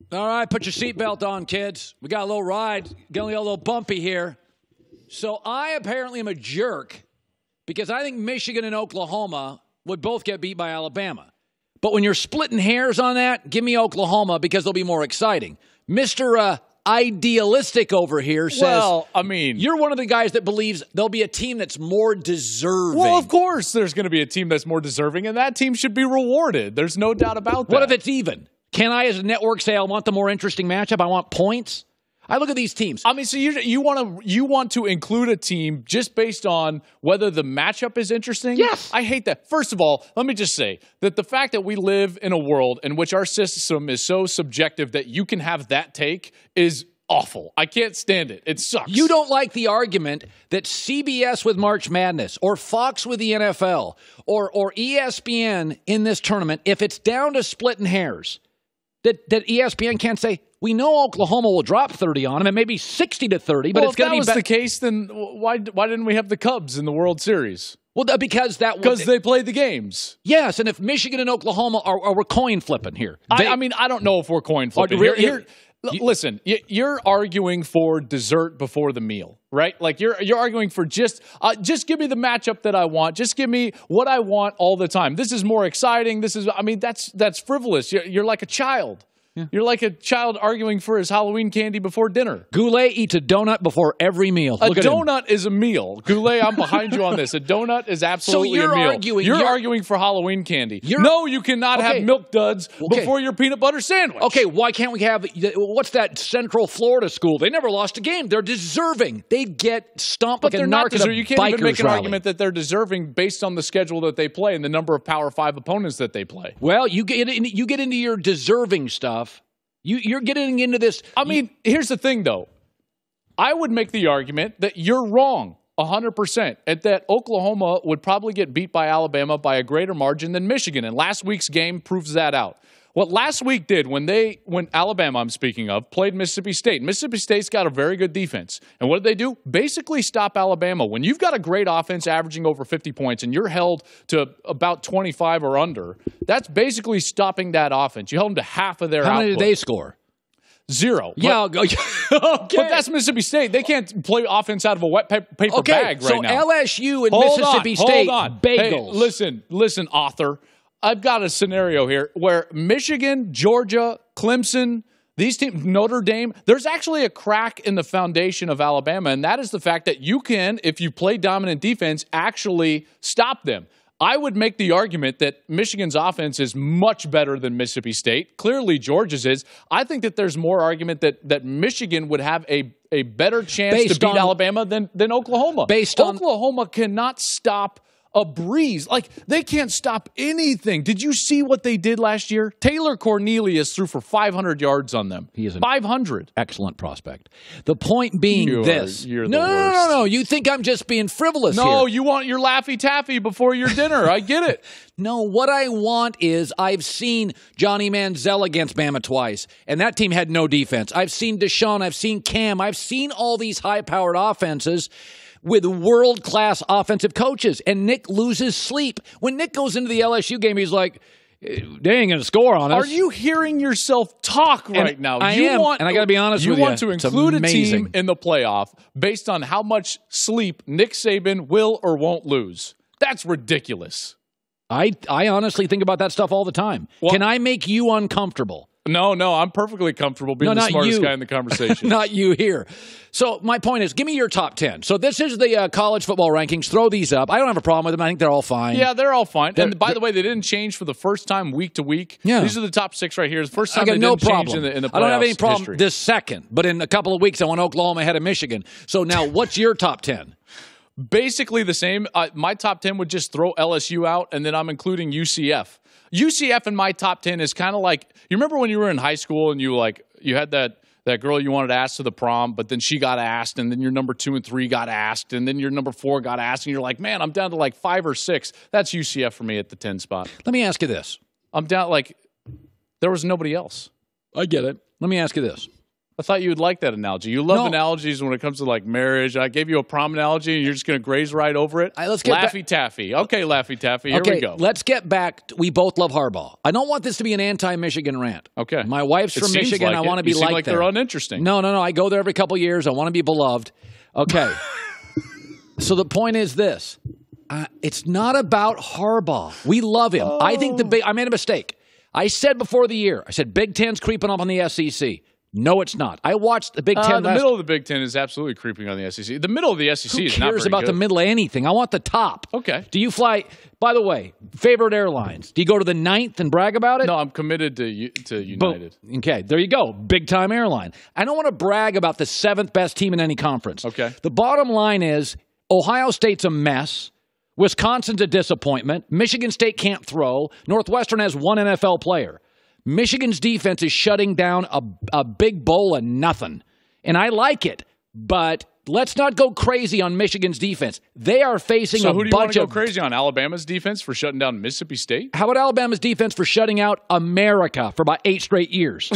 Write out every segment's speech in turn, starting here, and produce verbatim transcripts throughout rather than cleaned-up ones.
All right, put your seatbelt on, kids. We got a little ride, getting a little bumpy here. So I apparently am a jerk because I think Michigan and Oklahoma would both get beat by Alabama. But when you're splitting hairs on that, give me Oklahoma because they'll be more exciting. Mister Uh, idealistic over here says, well, I mean, you're one of the guys that believes there'll be a team that's more deserving. Well, of course there's going to be a team that's more deserving, and that team should be rewarded. There's no doubt about that. What if it's even? Can I, as a network, say I want the more interesting matchup? I want points? I look at these teams. I mean, so you you want to you want to include a team just based on whether the matchup is interesting? Yes. I hate that. First of all, let me just say that the fact that we live in a world in which our system is so subjective that you can have that take is awful. I can't stand it. It sucks. You don't like the argument that C B S with March Madness or Fox with the N F L or or E S P N in this tournament, if it's down to splitting hairs, that, that E S P N can't say, we know Oklahoma will drop thirty on them, and maybe sixty to thirty, but well, it's going to be if that was the case, then why why didn't we have the Cubs in the World Series? Well, because that because they played the games. Yes, and if Michigan and Oklahoma are, are we're coin flipping here. They, I, I mean, I don't know if we're coin flipping. Are, here, here, here, you, listen, you're arguing for dessert before the meal, right? Like you're you're arguing for just uh, just give me the matchup that I want. Just give me what I want all the time. This is more exciting. This is, I mean, that's that's frivolous. You're, you're like a child. Yeah. You're like a child arguing for his Halloween candy before dinner. Goulet eats a donut before every meal. A Look at donut him. is a meal. Goulet, I'm behind you on this. A donut is absolutely so you're a meal. Arguing, you're, you're arguing for Halloween candy. No, you cannot okay. have milk duds okay. before your peanut butter sandwich. Okay, why can't we have, what's that Central Florida school? They never lost a game. They're deserving. They get stomped but like they're a not narc at a You can't even make an rally. argument that they're deserving based on the schedule that they play and the number of Power Five opponents that they play. Well, you get, in, you get into your deserving stuff. You, you're getting into this. I mean, you, here's the thing, though. I would make the argument that you're wrong one hundred percent and that Oklahoma would probably get beat by Alabama by a greater margin than Michigan. And last week's game proves that out. What last week did when they, when Alabama, I'm speaking of, played Mississippi State. Mississippi State's got a very good defense. And what did they do? Basically stop Alabama. When you've got a great offense averaging over fifty points and you're held to about twenty-five or under, that's basically stopping that offense. You held them to half of their How output. many did they score? Zero. Yeah, but, okay. But that's Mississippi State. They can't play offense out of a wet paper okay, bag right so now. L S U and hold Mississippi on, State, hold on. bagels. Hey, listen, listen, author. I've got a scenario here where Michigan, Georgia, Clemson, these teams, Notre Dame, there's actually a crack in the foundation of Alabama, and that is the fact that you can, if you play dominant defense, actually stop them. I would make the argument that Michigan's offense is much better than Mississippi State. Clearly, Georgia's is. I think that there's more argument that that Michigan would have a, a better chance based to beat on, Alabama than, than Oklahoma. Based on Oklahoma cannot stop a breeze. Like, they can't stop anything. Did you see what they did last year? Taylor Cornelius threw for five hundred yards on them. He is an five hundred. Excellent prospect. The point being you're, this. You're no, the no, worst. no, no, no. You think I'm just being frivolous no, here. No, you want your Laffy Taffy before your dinner. I get it. No, what I want is I've seen Johnny Manziel against Bama twice, and that team had no defense. I've seen Deshaun. I've seen Cam. I've seen all these high-powered offenses with world-class offensive coaches, and Nick loses sleep. When Nick goes into the L S U game, he's like, they ain't going to score on us. Are you hearing yourself talk right and now? I you am, want, and I got to be honest you with you. You want to it's include amazing. a team in the playoff based on how much sleep Nick Saban will or won't lose. That's ridiculous. I, I honestly think about that stuff all the time. Well, Can I make you uncomfortable? No, no, I'm perfectly comfortable being no, the smartest you. guy in the conversation. Not you here. So my point is, give me your top ten. So this is the uh, college football rankings. Throw these up. I don't have a problem with them. I think they're all fine. Yeah, they're all fine. They're, and by the way, they didn't change for the first time week to week. Yeah. These are the top six right here. The first time I got they no didn't problem. change in the, in the playoffs I don't have any problem history. this second, but in a couple of weeks, I want Oklahoma ahead of Michigan. So now what's your top ten? Basically the same. Uh, my top ten would just throw L S U out, and then I'm including U C F. U C F in my top ten is kind of like, you remember when you were in high school and you like you had that that girl you wanted to ask to the prom, but then she got asked, and then your number two and three got asked, and then your number four got asked, and you're like, man, I'm down to like five or six. That's U C F for me at the ten spot. Let me ask you this. I'm down, like, there was nobody else. I get it. Let me ask you this. I thought you would like that analogy. You love No. analogies when it comes to like marriage. I gave you a prom analogy, and you're just going to graze right over it. All right, let's get Laffy Taffy. Okay, Laffy Taffy. Here okay, we go. let's get back. To, we both love Harbaugh. I don't want this to be an anti-Michigan rant. Okay. My wife's It from seems Michigan. like I it. want to be you seem like, like there. they're uninteresting. No, no, no. I go there every couple years. I want to be beloved. Okay. So the point is this. Uh, it's not about Harbaugh. We love him. Oh. I think the big – I made a mistake. I said before the year, I said Big Ten's creeping up on the S E C. No, it's not. I watched the Big Ten. Uh, the last, middle of the Big Ten is absolutely creeping on the S E C. The middle of the S E C who is not cares very about good. the middle of anything? I want the top. Okay. Do you fly – by the way, favorite airlines. Do you go to the ninth and brag about it? No, I'm committed to U- to United. Boom. Okay, there you go. Big-time airline. I don't want to brag about the seventh best team in any conference. Okay. The bottom line is Ohio State's a mess. Wisconsin's a disappointment. Michigan State can't throw. Northwestern has one N F L player. Michigan's defense is shutting down a, a big bowl of nothing. And I like it, but let's not go crazy on Michigan's defense. They are facing so a who do you bunch want to go of crazy on? Alabama's defense for shutting down Mississippi State? How about Alabama's defense for shutting out America for about eight straight years?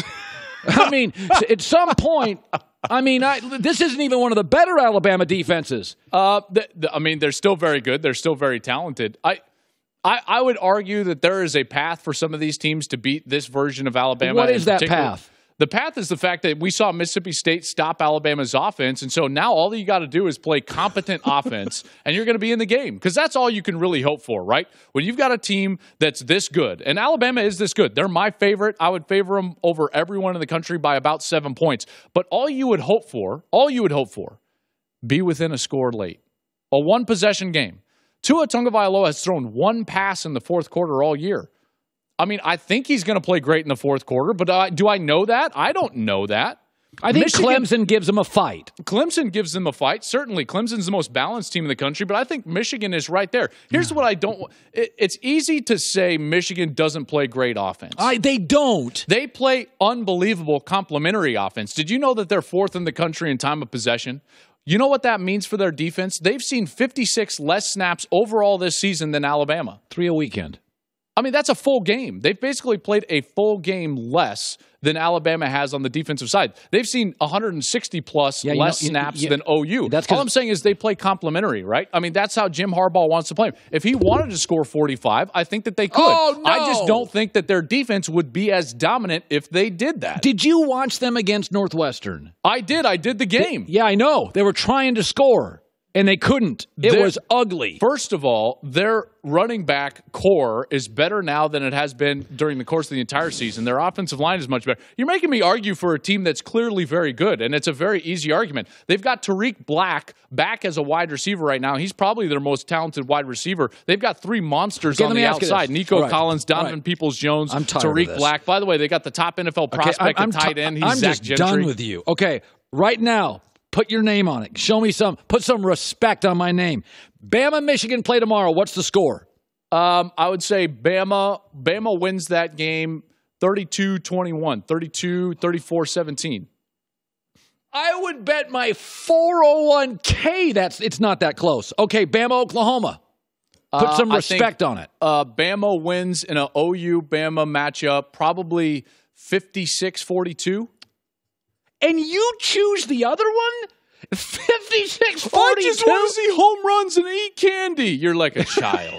I mean, at some point, I mean, I, this isn't even one of the better Alabama defenses. Uh, the, the, I mean, they're still very good. They're still very talented. I, I, I would argue that there is a path for some of these teams to beat this version of Alabama. What is that particular. path? The path is the fact that we saw Mississippi State stop Alabama's offense, and so now all you got to do is play competent offense, and you're going to be in the game, because that's all you can really hope for, right? When you've got a team that's this good, and Alabama is this good. They're my favorite. I would favor them over everyone in the country by about seven points. But all you would hope for, all you would hope for, be within a score late. A one-possession game. Tua Tagovailoa has thrown one pass in the fourth quarter all year. I mean, I think he's going to play great in the fourth quarter, but uh, do I know that? I don't know that. I think Michigan, Clemson gives them a fight. Clemson gives them a fight. Certainly, Clemson's the most balanced team in the country, but I think Michigan is right there. Here's what I don't it, – it's easy to say Michigan doesn't play great offense. I, they don't. They play unbelievable complementary offense. Did you know that they're fourth in the country in time of possession? You know what that means for their defense? They've seen fifty-six less snaps overall this season than Alabama. Three a weekend. I mean, that's a full game. They've basically played a full game less than Alabama has on the defensive side. They've seen one hundred sixty plus yeah, less you know, snaps you, you, than O U. That's All I'm saying is they play complementary, right? I mean, that's how Jim Harbaugh wants to play them. If he wanted to score forty-five, I think that they could. Oh, no. I just don't think that their defense would be as dominant if they did that. Did you watch them against Northwestern? I did. I did the game. They, yeah, I know. They were trying to score, and they couldn't. It They're, was ugly. First of all, their running back core is better now than it has been during the course of the entire season. Their offensive line is much better. You're making me argue for a team that's clearly very good, and it's a very easy argument. They've got Tariq Black back as a wide receiver right now. He's probably their most talented wide receiver. They've got three monsters okay, on the outside. Nico right. Collins, Donovan right. Peoples-Jones, Tariq Black. By the way, they got the top N F L prospect okay, I'm, at tight I'm end. He's I'm Zach just Gentry. done with you. Okay, right now, put your name on it. Show me some, put some respect on my name. Bama, Michigan play tomorrow. What's the score? Um, I would say Bama, Bama wins that game thirty-two twenty-one, thirty-two thirty-four seventeen. I would bet my four oh one k that's it's not that close. Okay, Bama, Oklahoma. Put Uh, some I respect think, on it. Uh, Bama wins in a O U-Bama matchup, probably fifty-six forty-two. And you choose the other one? fifty-six forty-two? I just want to see home runs and eat candy. You're like a child.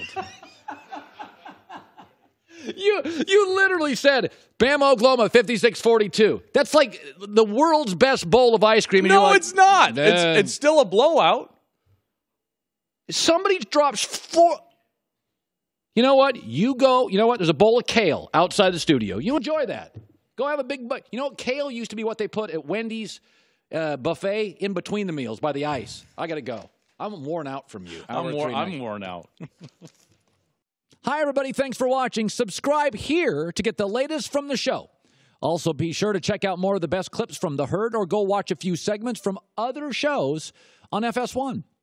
You you literally said Bama, Oklahoma, fifty-six forty-two. That's like the world's best bowl of ice cream. And no, you're like, it's not. Nah. It's, it's still a blowout. Somebody drops four. You know what? You go, you know what? There's a bowl of kale outside the studio. You enjoy that. Go have a big butt. You know what? Kale used to be what they put at Wendy's uh, buffet in between the meals by the ice. I got to go. I'm worn out from you. I'm, wor- I'm worn out. Hi, everybody. Thanks for watching. Subscribe here to get the latest from the show. Also, be sure to check out more of the best clips from The Herd or go watch a few segments from other shows on F S one.